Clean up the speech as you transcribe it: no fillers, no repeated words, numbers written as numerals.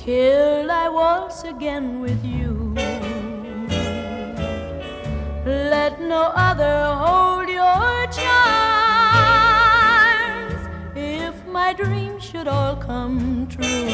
till I waltz again with you. Let no other hold your charms if my dreams should all come true.